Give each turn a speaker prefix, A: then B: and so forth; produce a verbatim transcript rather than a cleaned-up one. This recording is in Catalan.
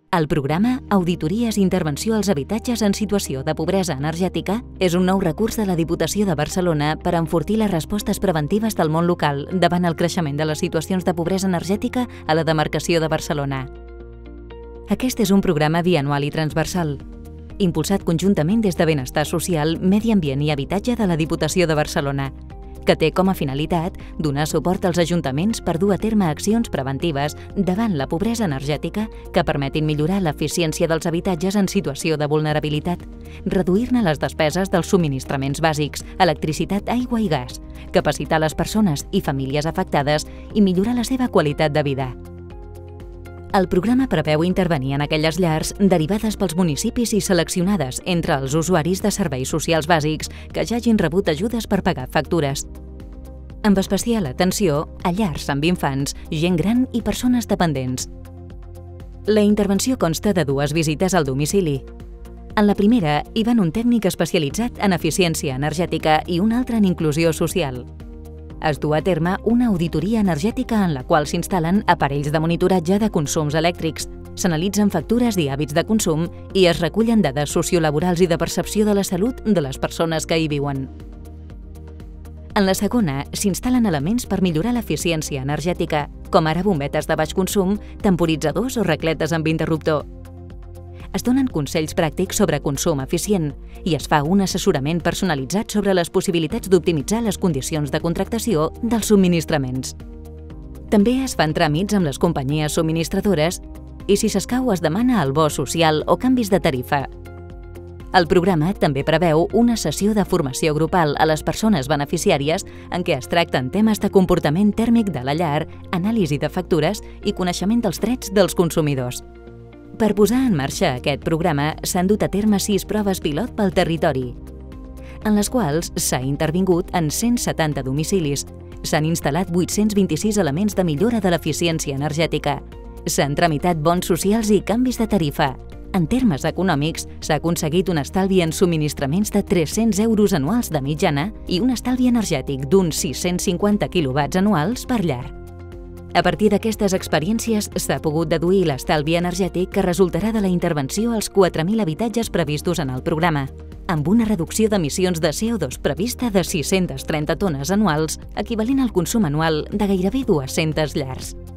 A: El programa Auditories i Intervenció als Habitatges en Situació de Pobresa Energètica és un nou recurs de la Diputació de Barcelona per enfortir les respostes preventives del món local davant el creixement de les situacions de pobresa energètica a la demarcació de Barcelona. Aquest és un programa bianual i transversal, impulsat conjuntament des de Benestar Social, Medi Ambient i Habitatge de la Diputació de Barcelona, que té com a finalitat donar suport als ajuntaments per dur a terme accions preventives davant la pobresa energètica que permetin millorar l'eficiència dels habitatges en situació de vulnerabilitat, reduir-ne les despeses dels subministraments bàsics, electricitat, aigua i gas, capacitar les persones i famílies afectades i millorar la seva qualitat de vida. El programa preveu intervenir en aquelles llars derivades pels municipis i seleccionades entre els usuaris de serveis socials bàsics que ja hagin rebut ajudes per pagar factures. Amb especial atenció a llars amb infants, gent gran i persones dependents. La intervenció consta de dues visites al domicili. En la primera hi van un tècnic especialitzat en eficiència energètica i un altre en inclusió social. Es du a terme una auditoria energètica en la qual s'instal·len aparells de monitoratge de consums elèctrics, s'analitzen factures i hàbits de consum i es recullen dades sociolaborals i de percepció de la salut de les persones que hi viuen. En la segona, s'instal·len elements per millorar l'eficiència energètica, com ara bombetes de baix consum, temporitzadors o racletes amb interruptor. Es donen consells pràctics sobre consum eficient i es fa un assessorament personalitzat sobre les possibilitats d'optimitzar les condicions de contractació dels subministraments. També es fan tràmits amb les companyies subministradores i, si s'escau, es demana el bo social o canvis de tarifa. El programa també preveu una sessió de formació grupal a les persones beneficiàries en què es tracten temes de comportament tèrmic de la llar, anàlisi de factures i coneixement dels drets dels consumidors. Per posar en marxa aquest programa s'han dut a terme sis proves pilot pel territori, en les quals s'ha intervingut en cent setanta domicilis, s'han instal·lat vuit-cents vint-i-sis elements de millora de l'eficiència energètica, s'han tramitat bons socials i canvis de tarifa. En termes econòmics, s'ha aconseguit un estalvi en subministraments de tres-cents euros anuals de mitjana i un estalvi energètic d'uns sis-cents cinquanta quilowatts anuals per llar. A partir d'aquestes experiències s'ha pogut deduir l'estalvi energètic que resultarà de la intervenció als quatre mil habitatges previstos en el programa, amb una reducció d'emissions de C O dos prevista de sis-centes trenta tones anuals, equivalent al consum anual de gairebé dues-centes llars.